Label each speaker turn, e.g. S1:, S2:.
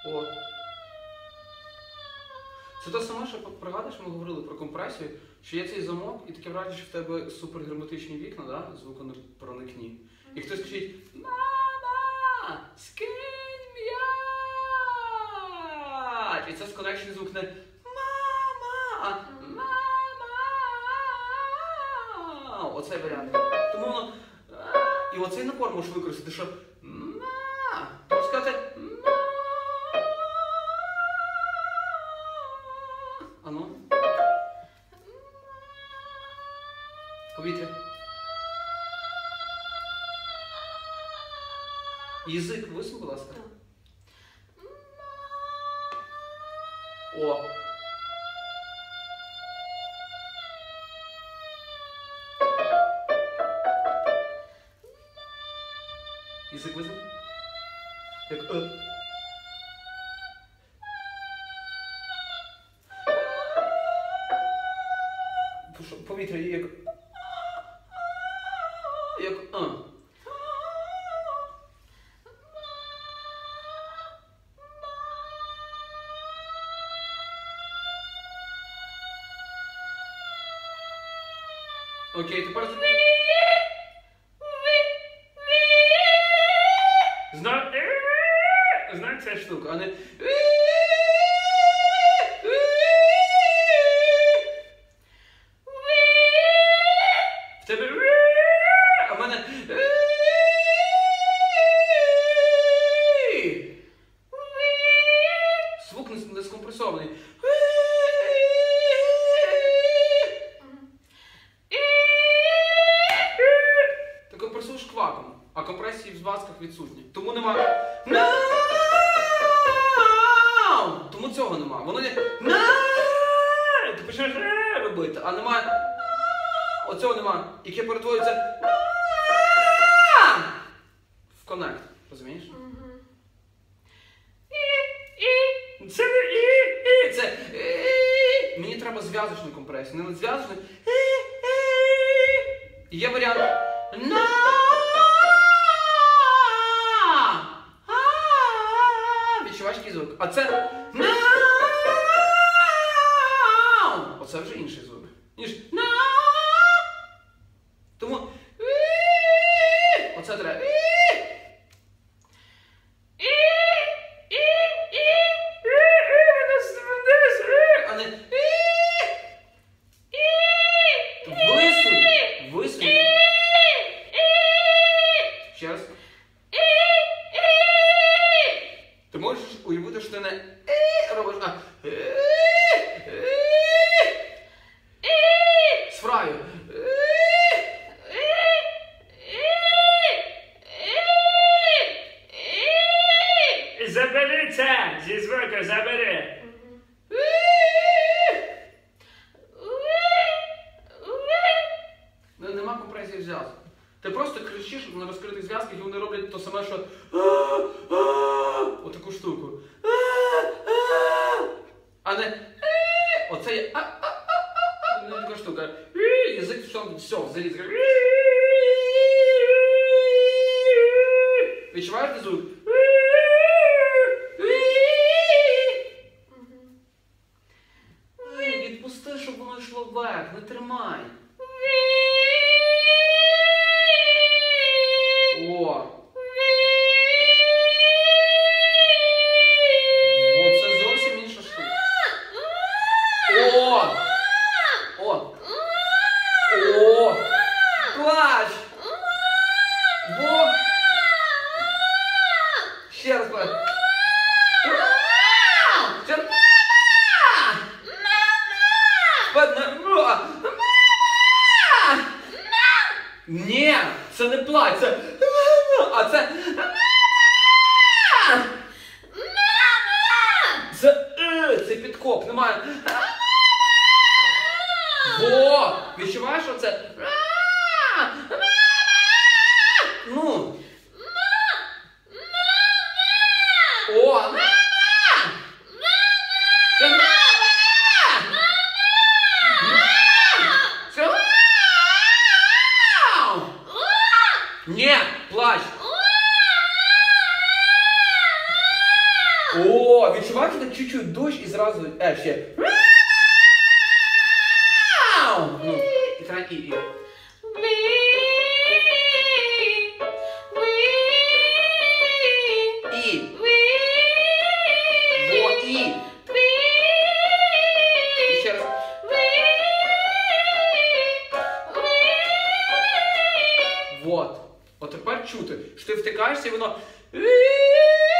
S1: О. Це те саме, що пригадуєш, ми говорили про компресію, що є цей замок, і таке враження, що в тебе супергерметичні вікна, да? Звуконепроникні. І хтось кричить: «Мама! Скинь м'яч!» І це сконечний звук не «Мама! Мама!» Оцей варіант. Тому воно... І оцей напор можеш використати, що «Ма!» Тобто сказати «Ма!» Ану. Повітря. Язик висунь, будь ласка. О. Язик висунь. Як Повітря як Окей, тепер Знак ця штука, а не в тебе а в мене звук не скомпресований. Ти компресуєш кваком, а компресії в зв'язках відсутні. Тому нема Тому цього нема. Воно не ти почнеш робити, а немає оцього нема, яке перетворюється в коннект. Розумієш? Це не це мені треба зв'язочну компресію, не надзв'язочну. Є варіант відчуваєш який звук. А це оце вже інший звук. Ніж тому оце треба. А не висунь. Ще раз. Ти можеш уявити, що ти не робиш, а з фраю.
S2: Забери це зі звука, забери.
S1: Нема компресії зв'язку. Ти просто кричиш на розкритих зв'язках, і вони роблять те саме, що отаку штуку. А не оце є не така штука. Язик все, заліз. Відчуваєш ти звук? Відпусти, щоб воно йшло вверх, не тримай. О! Це зовсім інша штука. О! О! О! Плач! Во! Ще раз плач! Ні, це не плач, це а це це підкоп, немає. Во! Відчуваєш оце? Ну. О, відчуваєте так чуть-чуть дощ і зразу, ще. Ну, і треба і. І. Во, і. І ще раз. Вот. От тепер чути, що ти втикаєшся і воно.